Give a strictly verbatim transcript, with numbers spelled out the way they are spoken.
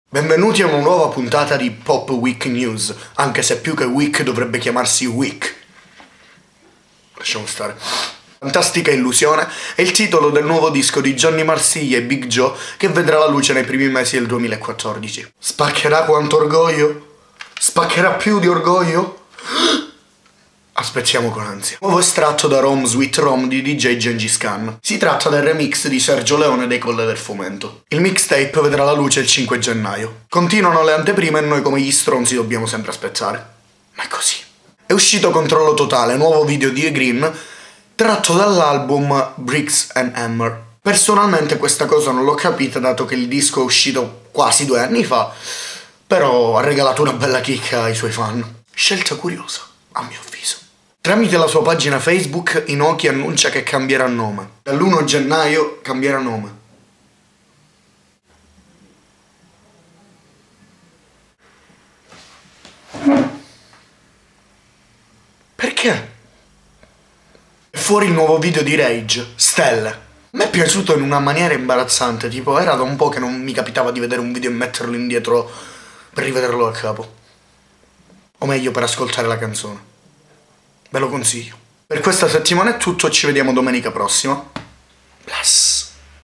Benvenuti a una nuova puntata di Pop Week News, anche se più che Week dovrebbe chiamarsi Week. Lasciamo stare. Fantastica illusione è il titolo del nuovo disco di Johnny Marsiglia e Big Joe che vedrà la luce nei primi mesi del duemilaquattordici. Spaccherà quanto orgoglio? Spaccherà più di orgoglio? Aspettiamo con ansia. Nuovo estratto da Rome Sweet Rome di D J Gengis Khan. Si tratta del remix di Sergio Leone dei Colle del Fomento. Il mixtape vedrà la luce il cinque gennaio. Continuano le anteprime e noi come gli stronzi dobbiamo sempre aspettare. Ma è così. È uscito Controllo Totale, nuovo video di E Green, tratto dall'album Bricks and Hammer. Personalmente questa cosa non l'ho capita dato che il disco è uscito quasi due anni fa, però ha regalato una bella chicca ai suoi fan. Scelta curiosa, a mio avviso. Tramite la sua pagina Facebook, Inoki annuncia che cambierà nome. Dall'primo gennaio cambierà nome. Perché? È fuori il nuovo video di Rage, Stelle. A me è piaciuto in una maniera imbarazzante, tipo era da un po' che non mi capitava di vedere un video e metterlo indietro per rivederlo da capo. O meglio, per ascoltare la canzone. Ve lo consiglio. Per questa settimana è tutto, ci vediamo domenica prossima. Bless.